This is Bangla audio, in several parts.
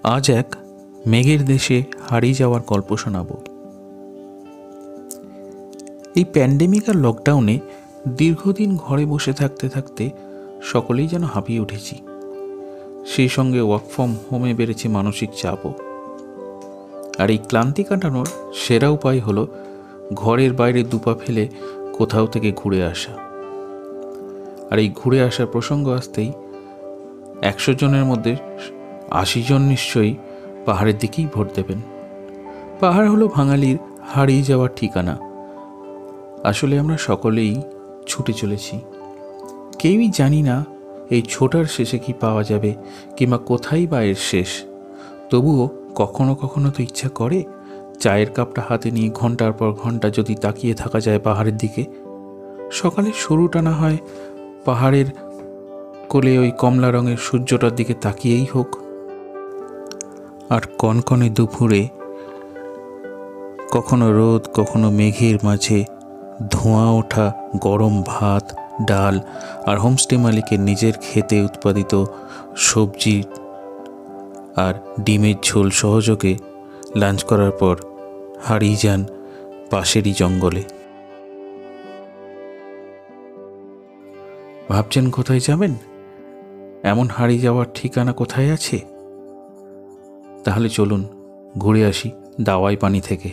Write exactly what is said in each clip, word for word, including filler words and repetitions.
আজ এক মেঘের দেশে হারিয়ে যাওয়ার গল্প শোনাব। এই প্যান্ডেমিক আর লকডাউনে দীর্ঘদিন ঘরে বসে থাকতে থাকতে সকলেই যেন হাঁপিয়ে উঠেছি। সেই সঙ্গে ওয়ার্ক ফ্রম হোমে বেড়েছে মানসিক চাপও। আর এই ক্লান্তি কাটানোর সেরা উপায় হলো ঘরের বাইরে দুপা ফেলে কোথাও থেকে ঘুরে আসা। আর এই ঘুরে আসার প্রসঙ্গ আসতেই একশো জনের মধ্যে আশি জন নিশ্চয়ই পাহাড়ের দিকেই ভোট দেবেন। পাহাড় হলো বাঙালির হারিয়ে যাওয়ার ঠিকানা। আসলে আমরা সকলেই ছুটে চলেছি, কেউই জানি না এই ছোটার শেষে কি পাওয়া যাবে কিংবা কোথায় বা এর শেষ। তবুও কখনো কখনো তো ইচ্ছা করে চায়ের কাপটা হাতে নিয়ে ঘন্টার পর ঘন্টা যদি তাকিয়ে থাকা যায় পাহাড়ের দিকে। সকালের শুরুটা না হয় পাহাড়ের কোলে ওই কমলা রঙের সূর্যটার দিকে তাকিয়েই হোক, আর কনকনে দুপুরে কখনো রোদ কখনো মেঘের মাঝে ধোঁয়া ওঠা গরম ভাত ডাল আর হোমস্টে মালিকের নিজের খেতে উৎপাদিত সবজি আর ডিমের ঝোল সহযোগে লাঞ্চ করার পর হারিয়ে যান পাশেরই জঙ্গলে। ভাবছেন কোথায় যাবেন? এমন হারিয়ে যাওয়ার ঠিকানা কোথায় আছে? তাহলে চলুন ঘুরে আসি দাওয়াই পানি থেকে।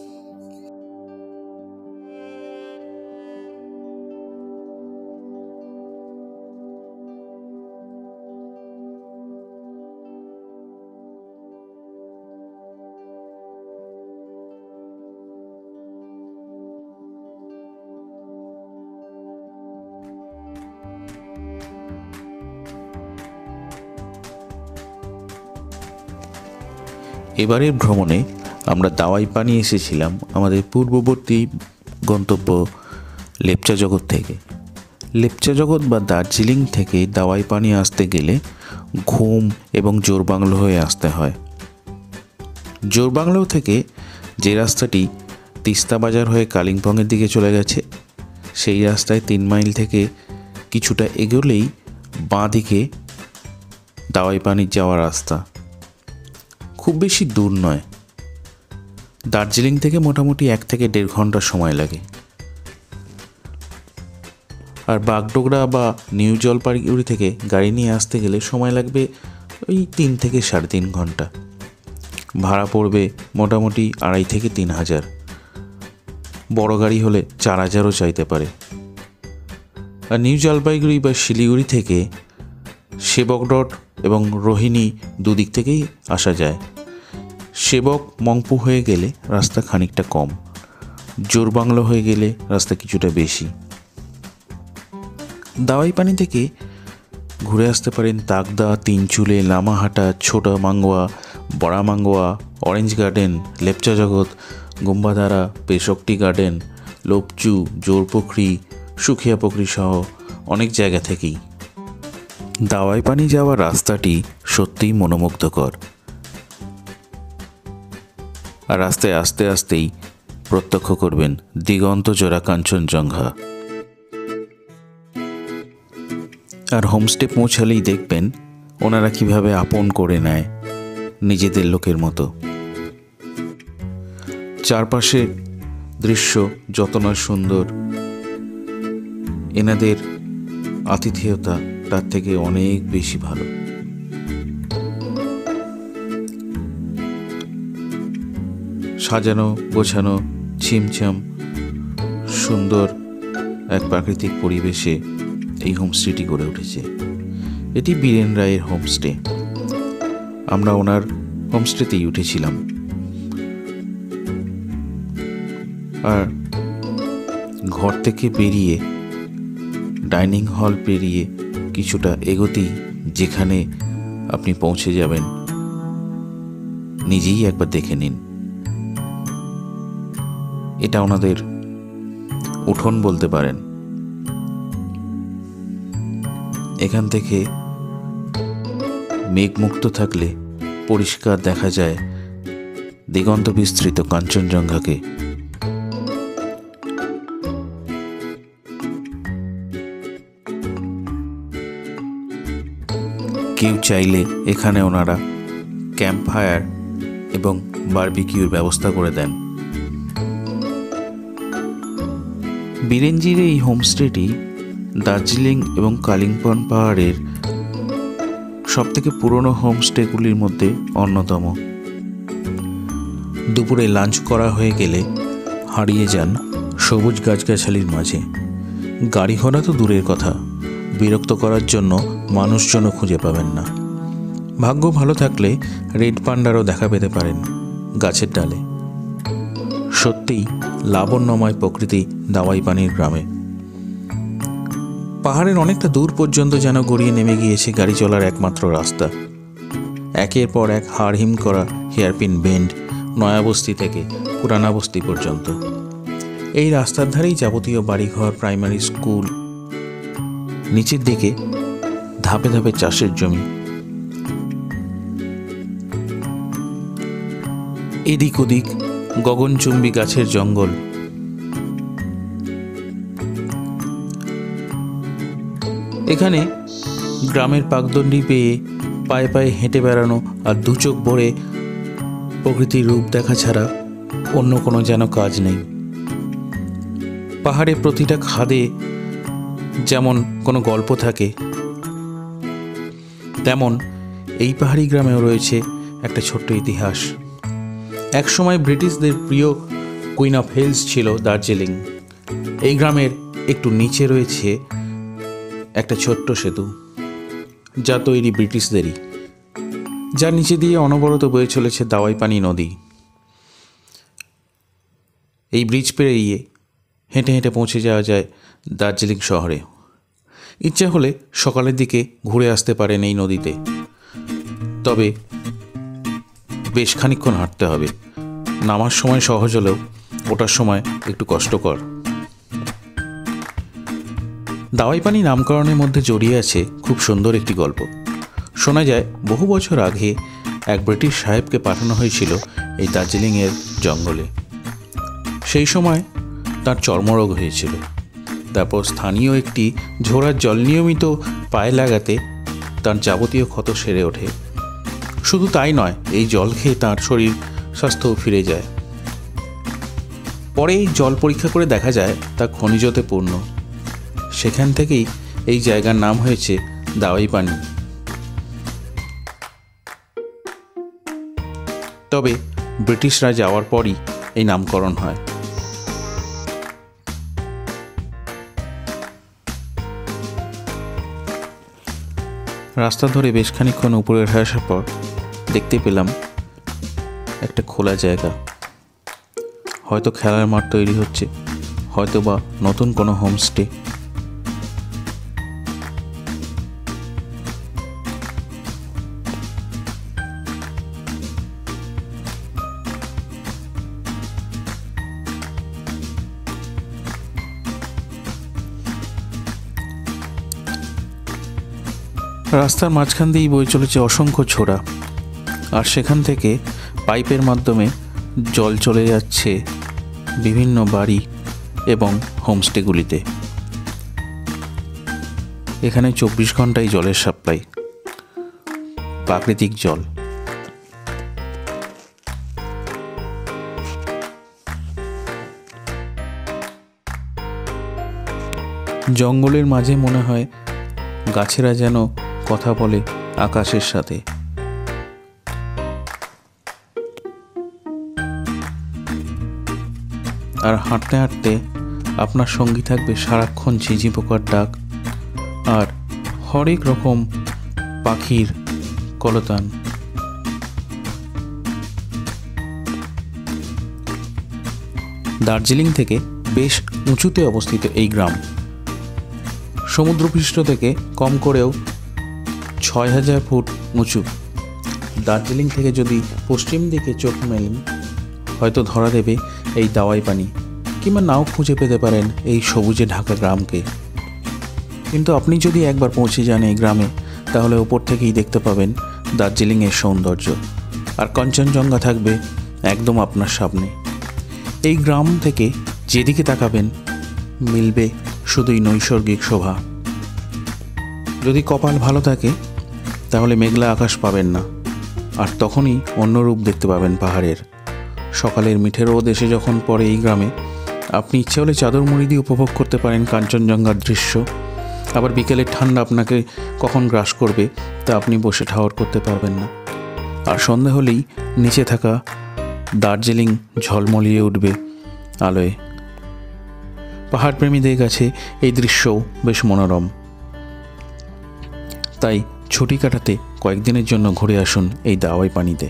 এবারের ভ্রমণে আমরা দাওয়াই পানি এসেছিলাম আমাদের পূর্ববর্তী গন্তব্য লেপচা জগৎ থেকে। লেপচা জগৎ বা দার্জিলিং থেকে দাওয়াই পানি আসতে গেলে ঘুম এবং জোরবাংলো হয়ে আসতে হয়। জোরবাংলো থেকে যে রাস্তাটি তিস্তা বাজার হয়ে কালিম্পংয়ের দিকে চলে গেছে, সেই রাস্তায় তিন মাইল থেকে কিছুটা এগোলেই বাঁ দিকে দাওয়াই পানির যাওয়ার রাস্তা। খুব বেশি দূর নয়, দার্জিলিং থেকে মোটামুটি এক থেকে দেড় ঘন্টা সময় লাগে। আর বাগডোগরা বা নিউ জলপাইগুড়ি থেকে গাড়ি নিয়ে আসতে গেলে সময় লাগবে ওই তিন থেকে সাড়ে তিন ঘন্টা। ভাড়া পড়বে মোটামুটি আড়াই থেকে তিন হাজার। বড় গাড়ি হলে চার হাজারও চাইতে পারে। আর নিউ জলপাইগুড়ি বা শিলিগুড়ি থেকে সেবকডট এবং রোহিণী দুদিক থেকেই আসা যায়। সেবক মংপু হয়ে গেলে রাস্তা খানিকটা কম, জোরবাংলো হয়ে গেলে রাস্তা কিছুটা বেশি। দাওয়াই পানি থেকে ঘুরে আসতে পারেন তাকদা, তিনচুলে, লামাহাটা, ছোটা মাঙ্গোয়া, বড়া মাঙ্গোয়া, orange garden, Lepcha Jagat, Gumbadhara, Peshok tea garden, Lopchu, Jorpokhari, Sukhia Pokhari সহ অনেক জায়গা থেকেই। দাওয়াই পানি যাওয়ার রাস্তাটি সত্যিই মনোমুগ্ধকর। আর রাস্তায় আস্তে আস্তেই প্রত্যক্ষ করবেন দিগন্ত জোড়া কাঞ্চনজঙ্ঘা। আর হোমস্টে পৌঁছালেই দেখবেন ওনারা কিভাবে আপন করে নেয় নিজেদের লোকের মতো। চারপাশের দৃশ্য যত না সুন্দর, এনাদের আতিথেয়তা তার থেকে অনেক বেশি ভালো। সাজানো গোছানো ছিমছাম সুন্দর এক প্রাকৃতিক পরিবেশে এই হোমস্টেটি গড়ে উঠেছে। এটি বীরেন রায়ের হোমস্টে। আমরা ওনার হোমস্টেতেই উঠেছিলাম। আর ঘর থেকে বেরিয়ে ডাইনিং হল পেরিয়ে কিছুটা এগোতেই যেখানে আপনি পৌঁছে যাবেন নিজেই একবার দেখে নিন। এটা ওনাদের উঠোন বলতে পারেন। এখান থেকে মেঘমুক্ত থাকলে পরিষ্কার দেখা যায় দিগন্ত বিস্তৃত কাঞ্চনজঙ্ঘাকে। কেউ চাইলে এখানে ওনারা ক্যাম্প ফায়ার এবং বারবিকিউর ব্যবস্থা করে দেন। বিরেঞ্জির এই হোমস্টেটি দার্জিলিং এবং কালিম্পং পাহাড়ের সবথেকে পুরনো হোমস্টেগুলির মধ্যে অন্যতম। দুপুরে লাঞ্চ করা হয়ে গেলে হারিয়ে যান সবুজ গাছগাছালির মাঝে। গাড়ি ঘোড়া তো দূরের কথা, বিরক্ত করার জন্য মানুষজনও খুঁজে পাবেন না। ভাগ্য ভালো থাকলে রেড পান্ডারও দেখা পেতে পারেন গাছের ডালে। সত্যিই লাবণ্যময় প্রকৃতি দাওয়াই পানির গ্রামে। পাহাড়ের অনেকটা দূর পর্যন্ত যেন গড়িয়ে নেমে গিয়েছে গাড়ি চলার একমাত্র রাস্তা। একের পর এক হাড়হিম করা হেয়ারপিন বেন্ড নয়াবস্তি থেকে পুরানাবস্তি পর্যন্ত। এই রাস্তার ধারেই যাবতীয় বাড়িঘর, প্রাইমারি স্কুল, নিচের দিকে ধাপে ধাপে চাষের জমি। এদিক ওদিক গগনচুম্বী গাছের জঙ্গল। এখানে গ্রামের পাকদণ্ডি পেয়ে পায়ে পায়ে হেঁটে বেড়ানো আর দু চোখ ভরে প্রকৃতির রূপ দেখা ছাড়া অন্য কোনো যেন কাজ নেই। পাহাড়ে প্রতিটা খাদে যেমন কোনো গল্প থাকে, তেমন এই পাহাড়ি গ্রামেও রয়েছে একটা ছোট্ট ইতিহাস। একসময় ব্রিটিশদের প্রিয় কুইন অফ হিলস ছিল দার্জিলিং। এই গ্রামের একটু নিচে রয়েছে একটা ছোট্ট সেতু, যা তৈরি ব্রিটিশদেরই, যার নিচে দিয়ে অনবরত বয়ে চলেছে দাওয়াই পানি নদী। এই ব্রিজ পেরিয়ে হেঁটে হেঁটে পৌঁছে যাওয়া যায় দার্জিলিং শহরে। ইচ্ছা হলে সকালের দিকে ঘুরে আসতে পারেন এই নদীতে, তবে বেশ খানিকক্ষণ হাঁটতে হবে। নামার সময় সহজ হলেও ওঠার সময় একটু কষ্টকর। দাওয়াই পানি নামকরণের মধ্যে জড়িয়ে আছে খুব সুন্দর একটি গল্প। শোনা যায় বহু বছর আগে এক ব্রিটিশ সাহেবকে পাঠানো হয়েছিল এই দার্জিলিংয়ের জঙ্গলে। সেই সময় তার চর্মরোগ হয়েছিল। তারপর স্থানীয় একটি ঝোড়ার জল নিয়মিত পায়ে লাগাতে তার যাবতীয় ক্ষত সেরে ওঠে। শুধু তাই নয়, এই জল খেয়ে তাঁর শরীর স্বাস্থ্যও ফিরে যায়। পরে এই জল পরীক্ষা করে দেখা যায় তা খনিজতে পূর্ণ। সেখান থেকেই এই জায়গার নাম হয়েছে দাওয়াই পানি। তবে ব্রিটিশরা যাওয়ার পরই এই নামকরণ হয়। রাস্তা ধরে বেশ খানিকক্ষণ উপরে আসার পর দেখতে পেলাম একটা খোলা জায়গা। হয়তো খেলার মাঠ তৈরি হচ্ছে, হয়তো বা নতুন কোনো হোমস্টে। রাস্তার মাঝখান দিয়েই বয়ে চলেছে অসংখ্য ছোড়া, আর সেখান থেকে পাইপের মাধ্যমে জল চলে যাচ্ছে বিভিন্ন বাড়ি এবং হোমস্টেগুলিতে। এখানে চব্বিশ ঘন্টাই জলের সাপ্লাই, প্রাকৃতিক জল। জঙ্গলের মাঝে মনে হয় গাছেরা যেন কথা বলে আকাশের সাথে। আর হাঁটতে হাঁটতে আপনার সঙ্গী থাকবে সারাক্ষণ ঝিঝি পোকার ডাক আর হরেক রকম পাখির কলতান। দার্জিলিং থেকে বেশ উঁচুতে অবস্থিত এই গ্রাম। সমুদ্রপৃষ্ঠ থেকে কম করেও ছয় হাজার ফুট উঁচু। দার্জিলিং থেকে যদি পশ্চিম দিকে চোখ মেলেন হয়তো ধরা দেবে এই দাওয়াই পানি, কিংবা নাও খুঁজে পেতে পারেন এই সবুজে ঢাকা গ্রামকে। কিন্তু আপনি যদি একবার পৌঁছে যান এই গ্রামে, তাহলে ওপর থেকেই দেখতে পাবেন দার্জিলিংয়ের সৌন্দর্য, আর কাঞ্চনজঙ্ঘা থাকবে একদম আপনার সামনে। এই গ্রাম থেকে যেদিকে তাকাবেন মিলবে শুধুই নৈসর্গিক শোভা। যদি কপাল ভালো থাকে তাহলে মেঘলা আকাশ পাবেন না, আর তখনই অন্য রূপ দেখতে পাবেন পাহাড়ের। সকালের মিঠে রোদ এসে যখন পড়ে এই গ্রামে, আপনি ইচ্ছে হলে চাদর মুড়ি দিয়ে উপভোগ করতে পারেন কাঞ্চনজঙ্ঘার দৃশ্য। আবার বিকেলের ঠান্ডা আপনাকে কখন গ্রাস করবে তা আপনি বসে ঠাওর করতে পারবেন না। আর সন্ধ্যা হলেই নিচে থাকা দার্জিলিং ঝলমলিয়ে উঠবে আলোয়। পাহাড়প্রেমীদের কাছে এই দৃশ্যও বেশ মনোরম। তাই ছুটি কাটাতে কয়েকদিনের জন্য ঘুরে আসুন এই দাওয়াই পানিতে।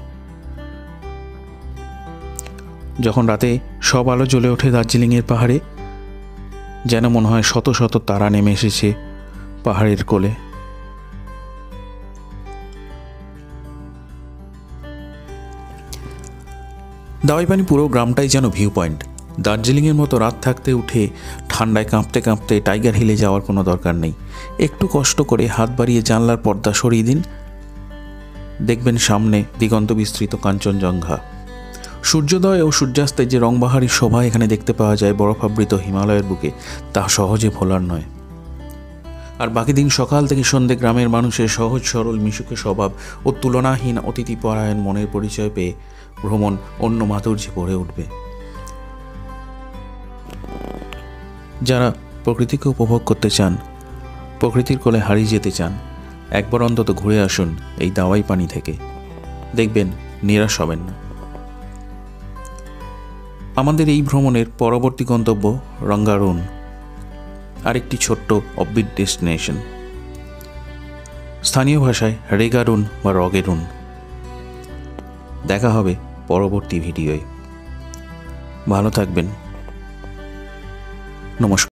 যখন রাতে সব আলো জ্বলে ওঠে দার্জিলিংয়ের পাহাড়ে, যেন মনে হয় শত শত তারা নেমে এসেছে পাহাড়ের কোলে। দাওয়াই পানি পুরো গ্রামটাই যেন ভিউ পয়েন্ট। দার্জিলিংয়ের মতো রাত থাকতে উঠে ঠান্ডায় কাঁপতে কাঁপতে টাইগার হিলে যাওয়ার কোনো দরকার নেই। একটু কষ্ট করে হাত বাড়িয়ে জানলার পর্দা সরিয়ে দিন, দেখবেন সামনে দিগন্ত বিস্তৃত কাঞ্চনজঙ্ঘা। সূর্যোদয় ও সূর্যাস্তের যে রংবাহারি শোভা এখানে দেখতে পাওয়া যায় বরফাবৃত হিমালয়ের বুকে, তা সহজে ভোলার নয়। আর বাকি দিন সকাল থেকে সন্ধ্যে গ্রামের মানুষের সহজ সরল মিশুকে স্বভাব ও তুলনাহীন অতিথিপরায়ণ মনের পরিচয় পেয়ে ভ্রমণ অন্য মাধুর্যে ভরে উঠবে। যারা প্রকৃতিকে উপভোগ করতে চান, প্রকৃতির কোলে হারিয়ে যেতে চান, একবার অন্তত ঘুরে আসুন এই দাওয়াই পানি থেকে, দেখবেন নিরাশ হবেন না। আমাদের এই ভ্রমণের পরবর্তী গন্তব্য রঙ্গারুন, আরেকটি ছোট্ট অফবিট ডেস্টিনেশন, স্থানীয় ভাষায় রেগারুন বা রগেরুন। দেখা হবে পরবর্তী ভিডিওয়। ভালো থাকবেন। নমস্কার।